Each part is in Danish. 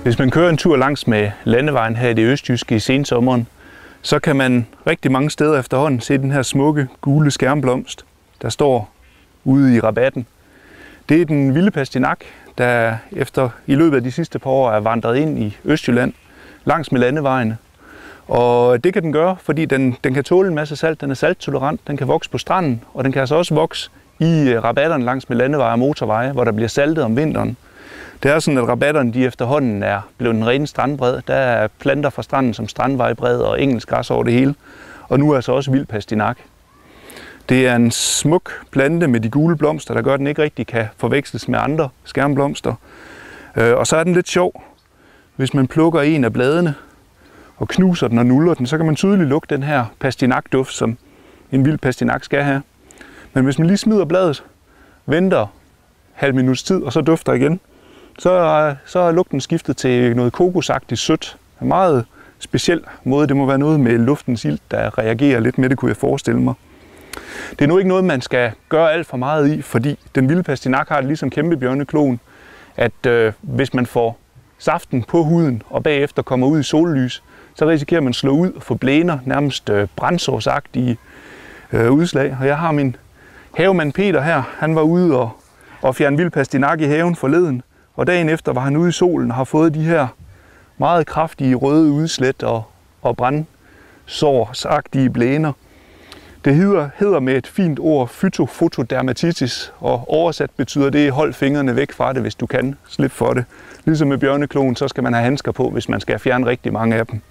Hvis man kører en tur langs med landevejen her i det østjyske i sensommeren, så kan man rigtig mange steder efterhånden se den her smukke gule skærmblomst, der står ude i rabatten. Det er den vilde pastinak, der i løbet af de sidste par år er vandret ind i Østjylland langs med landevejene. Og det kan den gøre, fordi den kan tåle en masse salt, den er salttolerant, den kan vokse på stranden, og den kan altså også vokse i rabatterne langs med landeveje og motorveje, hvor der bliver saltet om vinteren. Det er sådan, at rabatterne de efterhånden er blevet en ren strandbred. Der er planter fra stranden som strandvejbred og engelsk græs over det hele. Og nu er altså også vild pastinak. Det er en smuk plante med de gule blomster, der gør, at den ikke rigtig kan forveksles med andre skærmblomster. Og så er den lidt sjov. Hvis man plukker en af bladene og knuser den og nuller den, så kan man tydeligt lugte den her pastinakduft, som en vild pastinak skal have. Men hvis man lige smider bladet, venter halv minuts tid og så dufter igen, så er lugten skiftet til noget kokosagtigt sødt. En meget speciel måde. Det må være noget med luftens ilt, der reagerer lidt med det, kunne jeg forestille mig. Det er nu ikke noget, man skal gøre alt for meget i, fordi den vilde pastinak har det ligesom kæmpebjørnekloen, at hvis man får saften på huden og bagefter kommer ud i sollys, så risikerer man at slå ud og få blæner, nærmest brændsårsagtige udslag. Og jeg har min havemand Peter her, han var ude og fjerne vild pastinak i haven forleden, og dagen efter var han ude i solen og har fået de her meget kraftige røde udslæt og brændsårsagtige blæner. Det hedder med et fint ord fytofotodermatitis, og oversat betyder det, hold fingrene væk fra det, hvis du kan. Slip for det. Ligesom med bjørnekloen, så skal man have handsker på, hvis man skal fjerne rigtig mange af dem.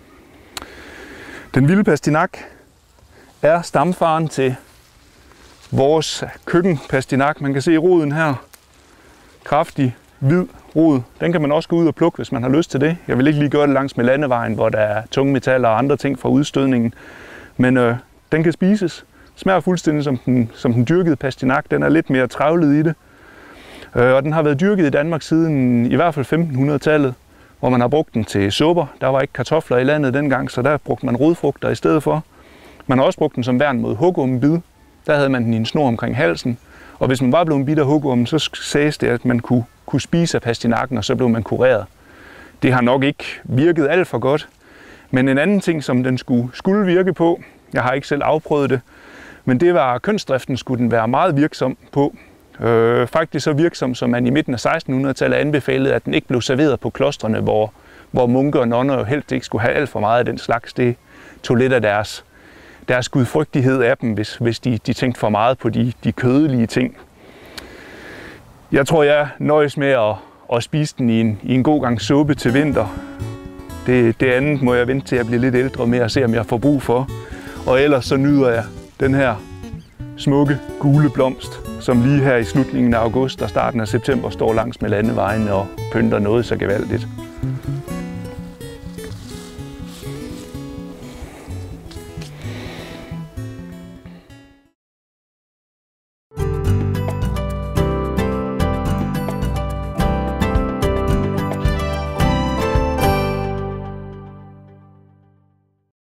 Den vilde pastinak er stamfaren til vores køkkenpastinak. Man kan se roden her. Kraftig, hvid rod. Den kan man også gå ud og plukke, hvis man har lyst til det. Jeg vil ikke lige gøre det langs med landevejen, hvor der er tunge metaller og andre ting fra udstødningen. Men den kan spises. Smager fuldstændig som den dyrkede pastinak. Den er lidt mere trævlet i det. Og den har været dyrket i Danmark siden i hvert fald 1500-tallet, hvor man har brugt den til supper. Der var ikke kartofler i landet dengang, så der brugte man rodfrugter i stedet for. Man har også brugt den som værn mod hugormebid. Der havde man den i en snor omkring halsen. Og hvis man var blevet bidt af hugormen, så sagdes det, at man kunne spise af pastinakken, og så blev man kureret. Det har nok ikke virket alt for godt. Men en anden ting, som den skulle virke på, jeg har ikke selv afprøvet det, men det var kønsdriften skulle den være meget virksom på. Faktisk så virksom, som man i midten af 1600-tallet anbefalede, at den ikke blev serveret på klostrene, hvor munke og nonner jo helst ikke skulle have alt for meget af den slags. Det tog lidt af deres gudfrygtighed af dem, hvis de tænkte for meget på de kødelige ting. Jeg tror, jeg nøjes med at spise den i en god gang suppe til vinter. Det andet må jeg vente til at blive lidt ældre med at se, om jeg får brug for. Og ellers så nyder jeg den her smukke gule blomst, som lige her i slutningen af august og starten af september står langs med landevejen og pynter noget så gevaldigt.